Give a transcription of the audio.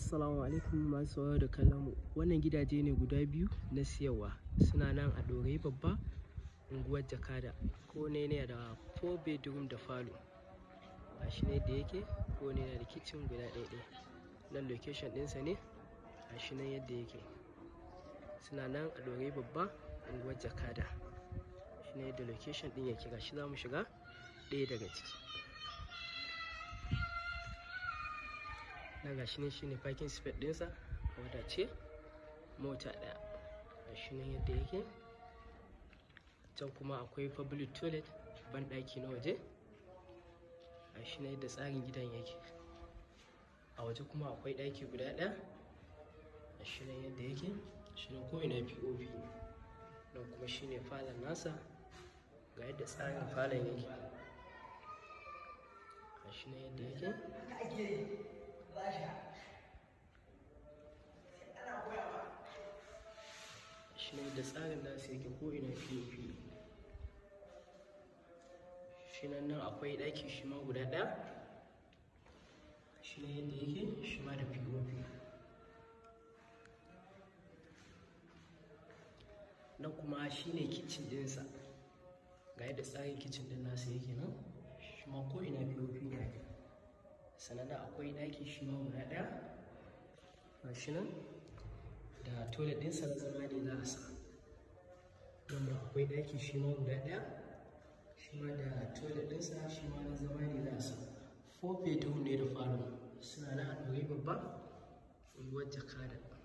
Assalamu alaikum masu sauraro da kallon mu. Wannan gidaje ne guda biyu na siyarwa, suna nan a Ɗorayi Babba, unguwar Jakada. Ko ne yana da 4 bedroom da falo. Gashi ne da yake, ko ne yana da kitchen guda ɗaya. Nan location ɗinsa ne, gashi nan yadda yake. Suna nan a Ɗorayi Babba, unguwar Jakada. Shi ne yadda location ɗin yake. Gashi za mu shiga ɗaya daga ciki. Na gashi ne shine parking space ɗinsa, wadace mota ɗaya. Gashi nan yadda yake. Can kuma akwai public toilet, banɗaki na waje. Gashi nan yadda tsarin gidan yake. A waje kuma akwai ɗaki guda ɗaya. Gashi nan yadda yake. Shi ne ko ina POP. Nan kuma shine falon nasa. Ga yadda tsarin falon yake. Gashi nan yadda yake. Shi ne da tsarin nasu yake ko ina POP. Shi nan akwai ɗaki shi ma guda ɗaya. Shi ne yadda yake, shi ma da POP. Nan kuma shi ne kitchen ɗinsa. Ga yadda tsarin kitchen ɗin nasu yake nan. Shi ma ko ina POP ne ake. Sannan da akwai ɗaki shi ma guda ɗaya. Gashi nan da toilet ɗinsa na zama ne za a sa. Nan akwai ɗaki shi ma guda ɗaya. Shi ma da toilet ɗinsa shi ma na zama ne za a sa. 4 bedroom ne da falo. Suna nan a Ɗorayi Babba, unguwar Jakada.